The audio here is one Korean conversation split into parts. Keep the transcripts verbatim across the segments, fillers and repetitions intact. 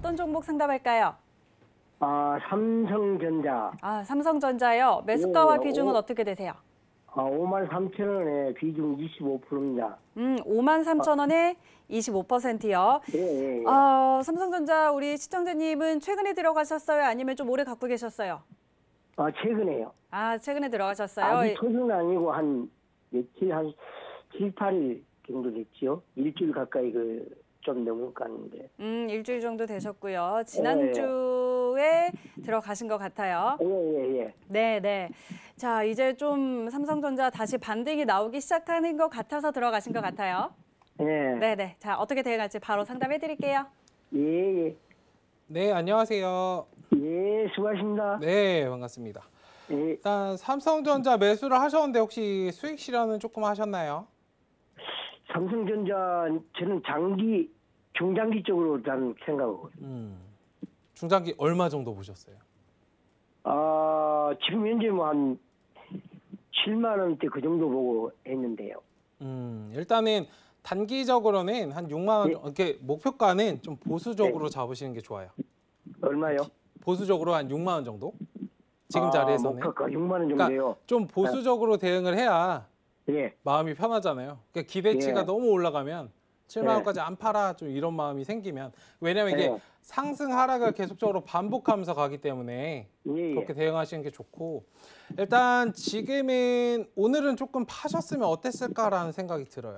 어떤 종목 상담할까요? 아, 삼성전자. 아, 삼성전자요. 매수가와 예, 비중은 오, 어떻게 되세요? 아, 오만 삼천 원에 비중 이십오 퍼센트입니다. 음, 오만 삼천 원에 이십오 퍼센트요. 예, 예, 예. 어, 삼성전자 우리 시청자님은 최근에 들어가셨어요? 아니면 좀 오래 갖고 계셨어요? 아, 최근에요. 아, 최근에 들어가셨어요? 아주 최근 아니고 한 며칠, 한 칠, 팔 일 정도 됐지요. 일주일 가까이 그, 좀 넘을 거 아닌데. 음, 일주일 정도 되셨고요. 예, 지난주에 들어가신 것 같아요. 예, 예, 예. 네, 네. 자, 이제 좀 삼성전자 다시 반등이 나오기 시작하는 것 같아서 들어가신 것 같아요. 예, 네, 네. 자, 어떻게 대응할지 바로 상담해 드릴게요. 예, 예. 네, 안녕하세요. 예, 수고하십니다. 네, 반갑습니다. 예, 일단 삼성전자 매수를 하셨는데 혹시 수익 실현은 조금 하셨나요? 삼성전자, 저는 장기, 중장기 쪽으로 난 생각하고. 음, 중장기 얼마 정도 보셨어요? 아, 지금 현재 뭐 한 칠만 원대 그 정도 보고 했는데요. 음, 일단은 단기적으로는 한 육만 원, 네. 이렇게 목표가는 좀 보수적으로 잡으시는 게 좋아요. 얼마요? 보수적으로 한 육만 원 정도? 지금 아, 자리에서는. 목표가 육만 원 그러니까 정도요. 좀 보수적으로 대응을 해야 예, 마음이 편하잖아요. 그러니까 기대치가 예. 너무 올라가면 칠만 예. 원까지 안 팔아 좀 이런 마음이 생기면 왜냐면 이게 예. 상승 하락을 계속적으로 반복하면서 가기 때문에 예, 예. 그렇게 대응하시는 게 좋고 일단 지금은 오늘은 조금 파셨으면 어땠을까라는 생각이 들어요.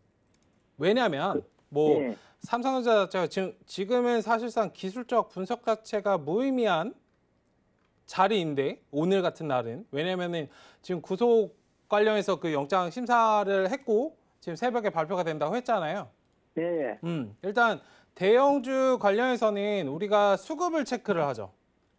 왜냐면 뭐 예. 삼성전자 자체가 지금 지금은 사실상 기술적 분석 자체가 무의미한 자리인데 오늘 같은 날은 왜냐면은 지금 구속 관련해서 그 영장 심사를 했고 지금 새벽에 발표가 된다고 했잖아요. 예, 예. 음, 일단 대형주 관련해서는 우리가 수급을 체크를 하죠.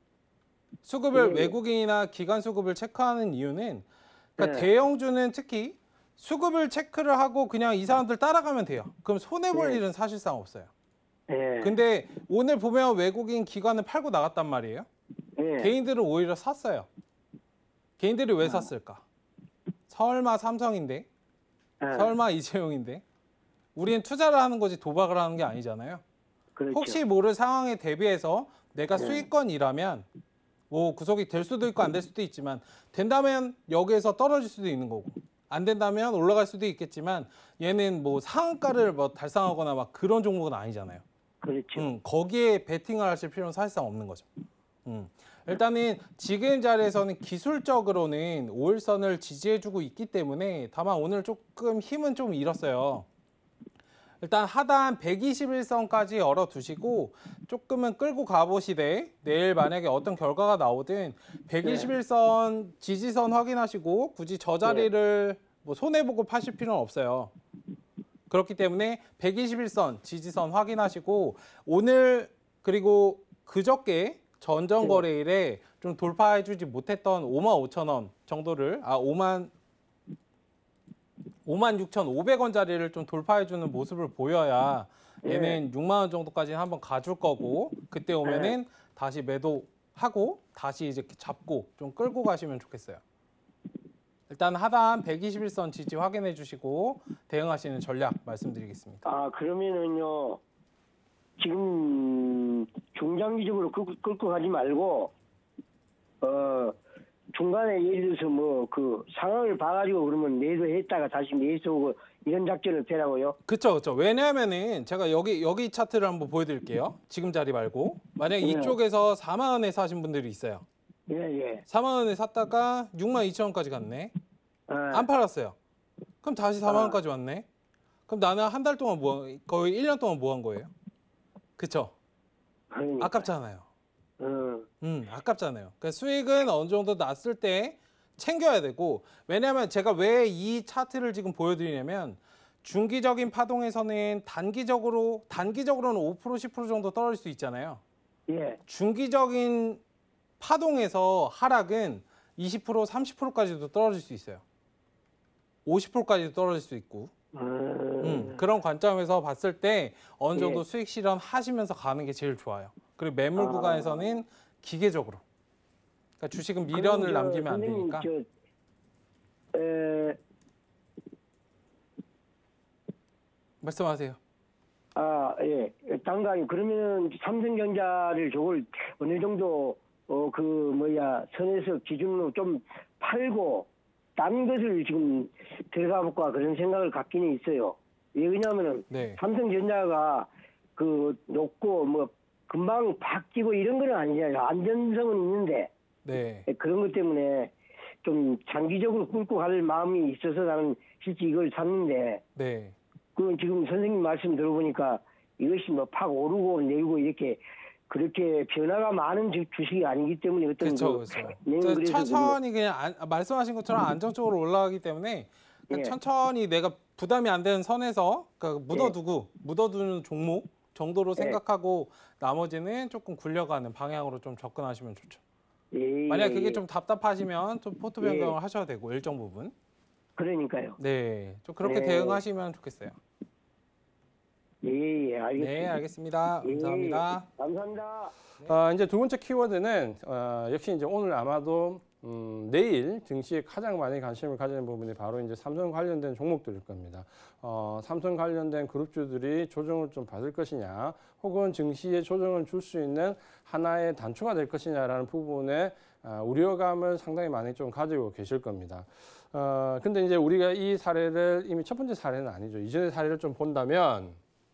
수급을 예. 외국인이나 기관 수급을 체크하는 이유는 그러니까 예. 대형주는 특히 수급을 체크를 하고 그냥 이 사람들 따라가면 돼요. 그럼 손해 볼 예. 일은 사실상 없어요. 예. 근데 오늘 보면 외국인 기관은 팔고 나갔단 말이에요. 예. 개인들은 오히려 샀어요. 개인들이 왜 샀을까? 설마 삼성인데, 예. 설마 이재용인데, 우리는 투자를 하는 거지 도박을 하는 게 아니잖아요. 그렇죠. 혹시 모를 상황에 대비해서 내가 네. 수익권이라면 뭐 구속이 될 수도 있고 안 될 수도 있지만 된다면 여기에서 떨어질 수도 있는 거고 안 된다면 올라갈 수도 있겠지만 얘는 뭐 상한가를 뭐 달성하거나 막 그런 종목은 아니잖아요. 그렇죠. 음, 거기에 베팅을 하실 필요는 사실상 없는 거죠. 음. 일단은 지금 자리에서는 기술적으로는 오일선을 지지해주고 있기 때문에 다만 오늘 조금 힘은 좀 잃었어요. 일단 하단 백이십일 선까지 열어두시고 조금은 끌고 가보시되 내일 만약에 어떤 결과가 나오든 백이십일 선 지지선 확인하시고 굳이 저 자리를 뭐 손해보고 파실 필요는 없어요. 그렇기 때문에 백이십일 선 지지선 확인하시고 오늘 그리고 그저께 전전거래일에 좀 돌파해주지 못했던 오만 오천 원 정도를 아 오만 오만 육천오백 원짜리를 좀 돌파해주는 모습을 보여야 얘는 육만 원 정도까지는 한번 가줄 거고 그때 오면은 다시 매도하고 다시 이제 잡고 좀 끌고 가시면 좋겠어요. 일단 하단 백이십일 선 지지 확인해 주시고 대응하시는 전략 말씀드리겠습니다. 아, 그러면은요, 지금 중장기적으로 끌고, 끌고 가지 말고, 어, 중간에 예를 들어서 뭐 그 상황을 봐가지고 그러면 매도했다가 다시 매수하고 이런 작전을 펴라고요? 그쵸, 그쵸. 왜냐하면은 제가 여기 여기 차트를 한번 보여드릴게요. 지금 자리 말고 만약 네. 이쪽에서 사만 원에 사신 분들이 있어요. 예, 예. 사만 원에 샀다가 육만 이천 원까지 갔네. 아, 안 팔았어요. 그럼 다시 사만 아. 원까지 왔네. 그럼 나는 한 달 동안 뭐 거의 일 년 동안 뭐 한 거예요? 그쵸? 그러니까. 아깝잖아요. 어, 음, 아깝잖아요. 그러니까 수익은 어느 정도 났을 때 챙겨야 되고 왜냐하면 제가 왜 이 차트를 지금 보여드리냐면 중기적인 파동에서는 단기적으로 단기적으로는 오 퍼센트 십 퍼센트 정도 떨어질 수 있잖아요. 예. 중기적인 파동에서 하락은 이십 퍼센트 삼십 퍼센트까지도 떨어질 수 있어요. 오십 퍼센트까지도 떨어질 수 있고 음, 음, 그런 관점에서 봤을 때 어느 정도 예. 수익 실현하시면서 가는 게 제일 좋아요. 그리고 매물 아. 구간에서는 기계적으로 그러니까 주식은 미련을 그럼 저 남기면 안 선생님, 되니까 저, 에, 말씀하세요. 아, 예. 당장이 그러면은 삼성전자를 저걸 어느 정도 어 그 뭐야 선에서 기준으로 좀 팔고 딴 것을 지금 들어가 볼까 그런 생각을 갖기는 있어요. 예, 왜냐하면은 네. 삼성전자가 그 높고 뭐 금방 바뀌고 이런 건 아니잖아요. 안전성은 있는데 네. 예, 그런 것 때문에 좀 장기적으로 끌고 갈 마음이 있어서 나는 실제 이걸 샀는데 네. 그 지금 선생님 말씀 들어보니까 이것이 뭐 팍 오르고 내리고 이렇게 그렇게 변화가 많은 주- 주식이 아니기 때문에 어떤 그렇죠, 그 그렇죠. 내용 저 그래서 천천히 그냥 안- 말씀하신 것처럼 안정적으로 올라가기 때문에 그냥 예. 천천히 내가 부담이 안 되는 선에서 그러니까 묻어두고 묻어두는 종목 정도로 예. 생각하고 나머지는 조금 굴려가는 방향으로 좀 접근하시면 좋죠. 예, 만약 예, 그게 예. 좀 답답하시면 좀 포트 예. 변경을 하셔도 되고 일정 부분. 그러니까요. 네, 좀 그렇게 네. 대응하시면 좋겠어요. 예, 예, 알겠습니다. 네, 알겠습니다. 예, 감사합니다. 감사합니다. 아, 이제 두 번째 키워드는 어, 역시 이제 오늘 아마도 음, 내일 증시에 가장 많이 관심을 가지는 부분이 바로 이제 삼성 관련된 종목들일 겁니다. 어, 삼성 관련된 그룹주들이 조정을 좀 받을 것이냐, 혹은 증시에 조정을 줄 수 있는 하나의 단초가 될 것이냐라는 부분에 아, 우려감을 상당히 많이 좀 가지고 계실 겁니다. 어, 근데 이제 우리가 이 사례를 이미 첫 번째 사례는 아니죠. 이전의 사례를 좀 본다면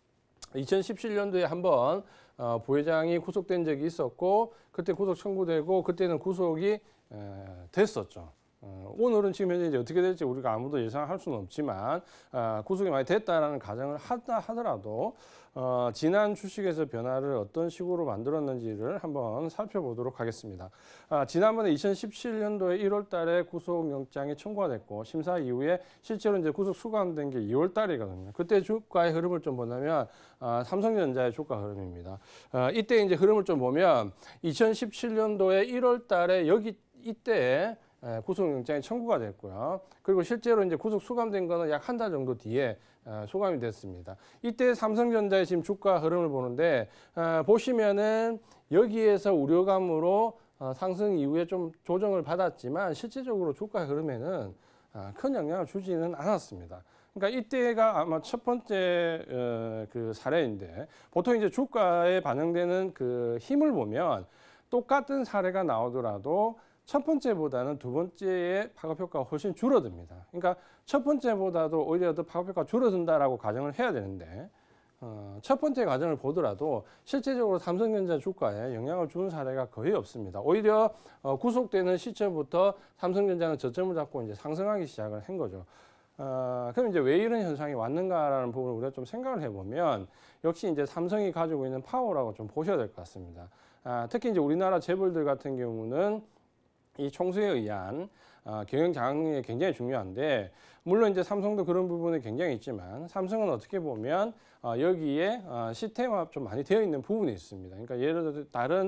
이천십칠 년도에 한번 어, 부회장이 구속된 적이 있었고 그때 구속 청구되고 그때는 구속이 에, 됐었죠. 어, 오늘은 지금 현재 이제 어떻게 될지 우리가 아무도 예상할 수는 없지만 어, 구속이 많이 됐다라는 가정을 하다 하더라도 어, 지난 주식에서 변화를 어떤 식으로 만들었는지를 한번 살펴보도록 하겠습니다. 아, 지난번에 이천십칠 년도에 일월 달에 구속영장이 청구가 됐고 심사 이후에 실제로 이제 구속 수감된 게 이월 달이거든요. 그때 주가의 흐름을 좀 보면 아, 삼성전자의 주가 흐름입니다. 아, 이때 이제 흐름을 좀 보면 이천십칠 년도에 일월 달에 여기 이때에 에, 구속영장이 청구가 됐고요. 그리고 실제로 이제 구속 수감된 거는 약 한 달 정도 뒤에 에, 소감이 됐습니다. 이때 삼성전자의 지금 주가 흐름을 보는데 에, 보시면은 여기에서 우려감으로 어, 상승 이후에 좀 조정을 받았지만 실질적으로 주가 흐름에는 어, 큰 영향을 주지는 않았습니다. 그러니까 이때가 아마 첫 번째 어, 그 사례인데 보통 이제 주가에 반영되는 그 힘을 보면 똑같은 사례가 나오더라도 첫 번째보다는 두 번째의 파급 효과가 훨씬 줄어듭니다. 그러니까 첫 번째보다도 오히려 더 파급 효과가 줄어든다라고 가정을 해야 되는데 어, 첫 번째 과정을 보더라도 실제적으로 삼성전자 주가에 영향을 주는 사례가 거의 없습니다. 오히려 어, 구속되는 시점부터 삼성전자는 저점을 잡고 이제 상승하기 시작을 한 거죠. 어, 그럼 이제 왜 이런 현상이 왔는가라는 부분을 우리가 좀 생각을 해보면 역시 이제 삼성이 가지고 있는 파워라고 좀 보셔야 될 것 같습니다. 아, 특히 이제 우리나라 재벌들 같은 경우는 이 총수에 의한 어, 경영 장악력이 굉장히 중요한데 물론 이제 삼성도 그런 부분이 굉장히 있지만 삼성은 어떻게 보면 어, 여기에 어, 시스템화 좀 많이 되어 있는 부분이 있습니다. 그러니까 예를 들어 다른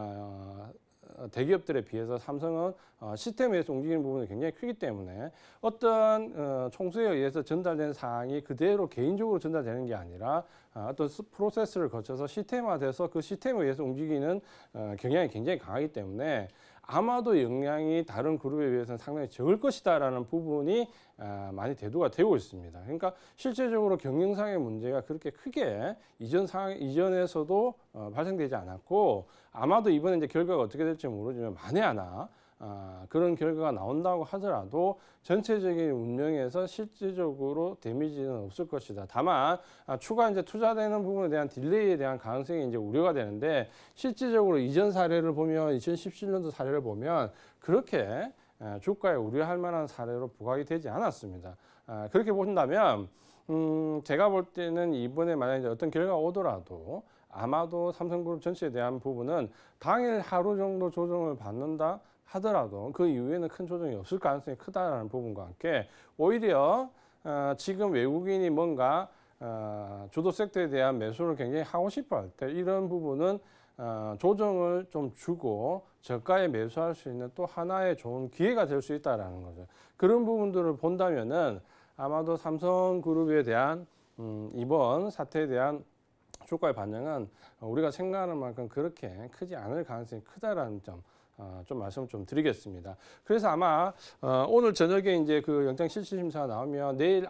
어, 대기업들에 비해서 삼성은 어, 시스템에서 움직이는 부분이 굉장히 크기 때문에 어떤 어, 총수에 의해서 전달된 사항이 그대로 개인적으로 전달되는 게 아니라 어, 어떤 프로세스를 거쳐서 시스템화돼서 그 시스템에 의해서 움직이는 어, 경향이 굉장히 강하기 때문에 아마도 영향이 다른 그룹에 비해서는 상당히 적을 것이다라는 부분이 아, 많이 대두가 되고 있습니다. 그러니까 실제적으로 경영상의 문제가 그렇게 크게 이전 상황 이전에서도 어, 발생되지 않았고 아마도 이번에 이제 결과가 어떻게 될지 모르지만 만에 하나 아, 그런 결과가 나온다고 하더라도 전체적인 운영에서 실질적으로 데미지는 없을 것이다. 다만 아, 추가 이제 투자되는 부분에 대한 딜레이에 대한 가능성이 이제 우려가 되는데 실질적으로 이전 사례를 보면 이천십칠 년도 사례를 보면 그렇게 아, 주가에 우려할 만한 사례로 부각이 되지 않았습니다. 아, 그렇게 본다면 음, 제가 볼 때는 이번에 만약에 어떤 결과가 오더라도 아마도 삼성그룹 전체에 대한 부분은 당일 하루 정도 조정을 받는다 하더라도 그 이후에는 큰 조정이 없을 가능성이 크다라는 부분과 함께 오히려 어, 지금 외국인이 뭔가 어, 주도 섹터에 대한 매수를 굉장히 하고 싶어 할 때 이런 부분은 어, 조정을 좀 주고 저가에 매수할 수 있는 또 하나의 좋은 기회가 될 수 있다라는 거죠. 그런 부분들을 본다면은 아마도 삼성그룹에 대한 음, 이번 사태에 대한 주가의 반영은 우리가 생각하는 만큼 그렇게 크지 않을 가능성이 크다라는 점 어, 좀 말씀을 좀 드리겠습니다. 그래서 아마 어, 오늘 저녁에 이제 그 영장실질심사가 나오면 내일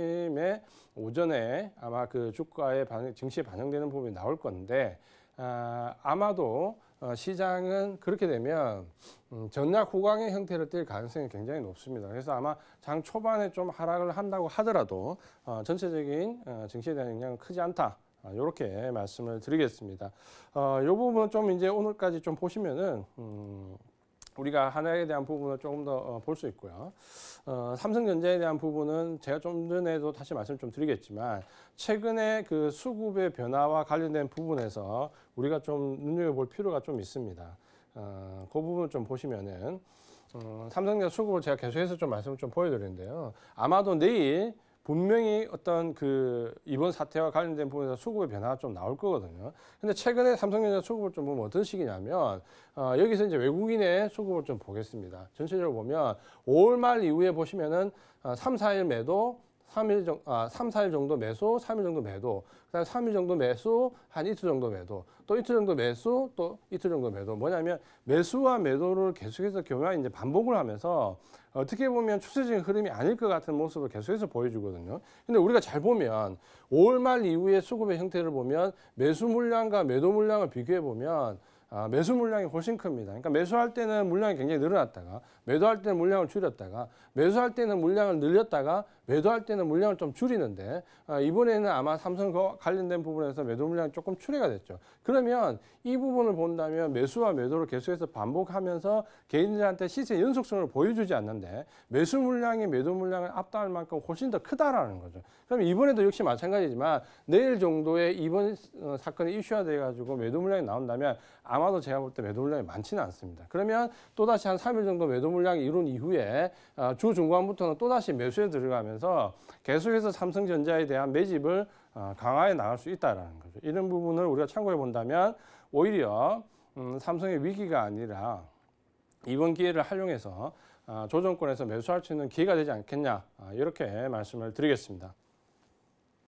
아침에 오전에 아마 그 주가의 반응, 증시에 반영되는 부분이 나올 건데 아, 아마도 어, 시장은 그렇게 되면 음, 전략 호강의 형태를 띌 가능성이 굉장히 높습니다. 그래서 아마 장 초반에 좀 하락을 한다고 하더라도 어, 전체적인 어, 증시에 대한 영향은 크지 않다. 이렇게 말씀을 드리겠습니다. 어, 이 부분은 좀 이제 오늘까지 좀 보시면은 음, 우리가 하나에 대한 부분을 조금 더 볼 수 있고요. 어, 삼성전자에 대한 부분은 제가 좀 전에도 다시 말씀 좀 드리겠지만 최근에 그 수급의 변화와 관련된 부분에서 우리가 좀 눈여겨볼 필요가 좀 있습니다. 어, 그 부분을 좀 보시면은 어, 삼성전자 수급을 제가 계속해서 좀 말씀을 좀 보여드리는데요. 아마도 내일 분명히 어떤 그 이번 사태와 관련된 부분에서 수급의 변화가 좀 나올 거거든요. 근데 최근에 삼성전자 수급을 좀 보면 어떤 식이냐면 어, 여기서 이제 외국인의 수급을 좀 보겠습니다. 전체적으로 보면 오월 말 이후에 보시면은 어, 삼, 사 일 매도, 삼 일 정, 아, 삼, 사 일 정도 매수, 삼 일 정도 매도, 그다음에 삼 일 정도 매수, 한 이틀 정도 매도, 또 이틀 정도 매수, 또 이틀 정도 매도. 뭐냐면 매수와 매도를 계속해서 교묘하게 이제 반복을 하면서 어떻게 보면 추세적인 흐름이 아닐 것 같은 모습을 계속해서 보여주거든요. 근데 우리가 잘 보면 오월 말 이후에 수급의 형태를 보면 매수 물량과 매도 물량을 비교해 보면 아, 매수 물량이 훨씬 큽니다. 그러니까 매수할 때는 물량이 굉장히 늘어났다가 매도할 때는 물량을 줄였다가 매수할 때는 물량을 늘렸다가 매도할 때는 물량을 좀 줄이는데 아, 이번에는 아마 삼성과 관련된 부분에서 매도 물량이 조금 출회가 됐죠. 그러면 이 부분을 본다면 매수와 매도를 계속해서 반복하면서 개인들한테 시세 연속성을 보여주지 않는데 매수 물량이 매도 물량을 압도할 만큼 훨씬 더 크다라는 거죠. 그럼 이번에도 역시 마찬가지지만 내일 정도에 이번 어, 사건이 이슈화돼 가지고 매도 물량이 나온다면 아마도 제가 볼 때 매도 물량이 많지는 않습니다. 그러면 또다시 한 삼 일 정도 매도 물량이 이룬 이후에 어, 주 중반부터는 또다시 매수에 들어가면서 계속해서 삼성전자에 대한 매집을 어, 강화해 나갈 수 있다는 거죠. 이런 부분을 우리가 참고해 본다면 오히려 음, 삼성의 위기가 아니라 이번 기회를 활용해서 어, 조정권에서 매수할 수 있는 기회가 되지 않겠냐, 어, 이렇게 말씀을 드리겠습니다.